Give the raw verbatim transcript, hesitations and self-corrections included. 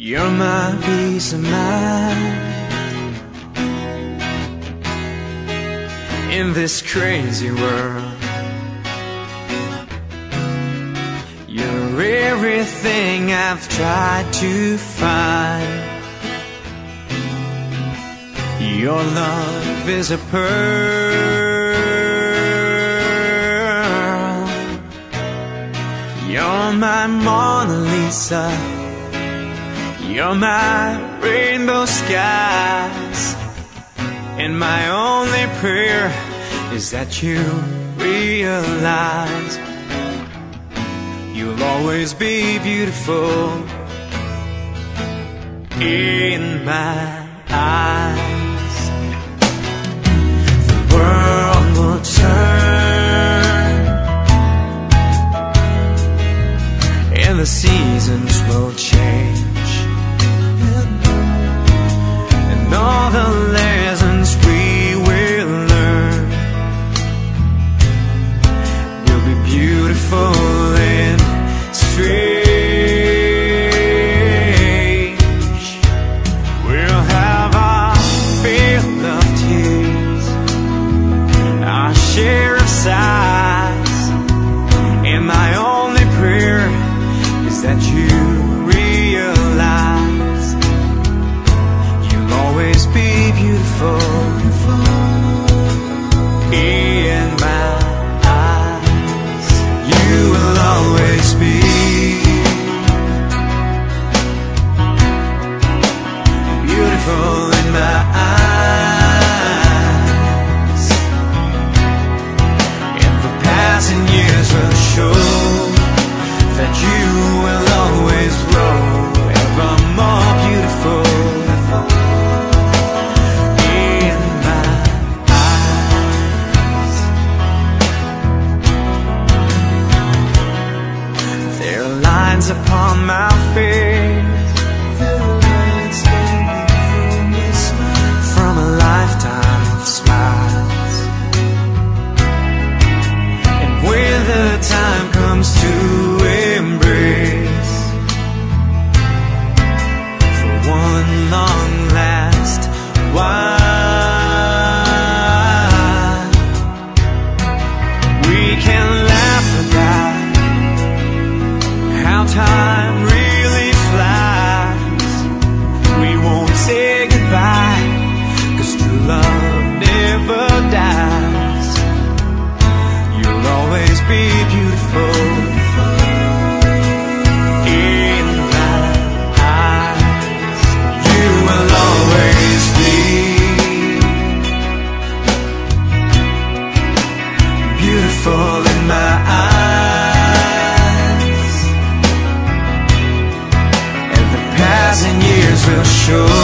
You're my peace of mind in this crazy world. You're everything I've tried to find. Your love is a pearl. You're my Mona Lisa. You're my rainbow skies. And my only prayer is that you realize you'll always be beautiful in my eyes. The world will turn and the seasons will change, and all the lessons we will learn will be beautiful and strange. We'll have our fill of tears, our share of sighs, and my only prayer is that you realize you'll always be beautiful in my eyes. You will always be beautiful in my eyes, and the passing years will show that you will always grow ever more beautiful in my eyes. There are lines upon my face from a lifetime of smiles, and when the time comes to embrace for one long last while, we can laugh about how time really flies. We won't say goodbye, 'cause true love never dies. You'll always be beautiful in my eyes. You will always be beautiful in my eyes, and the passing years will show